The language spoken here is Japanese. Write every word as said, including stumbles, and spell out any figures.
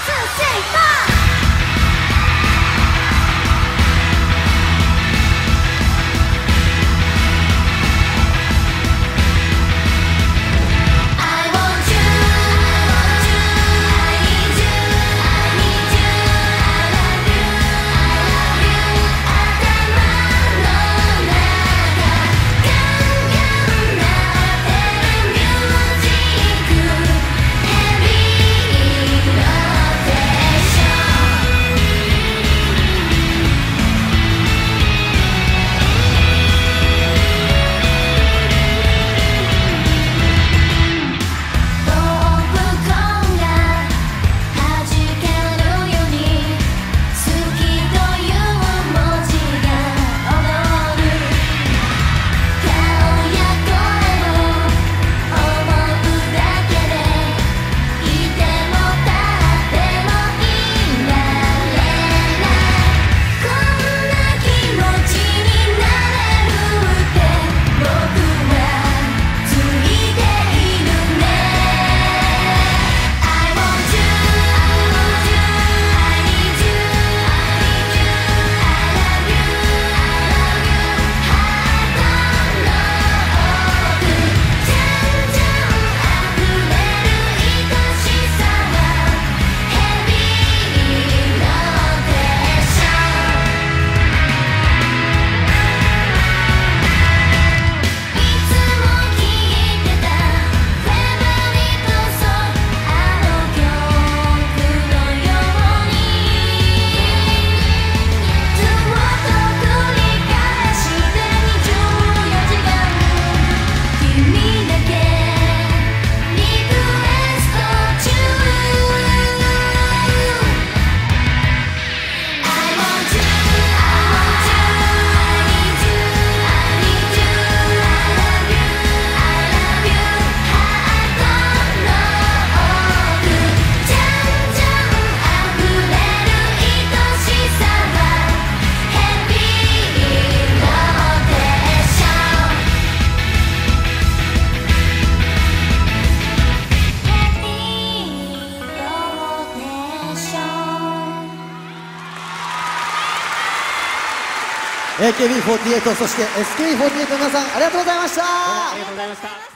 エーケービーフォーティーエイト そして エスケーイーフォーティーエイト の皆さんありがとうございました。 ありがとうございました。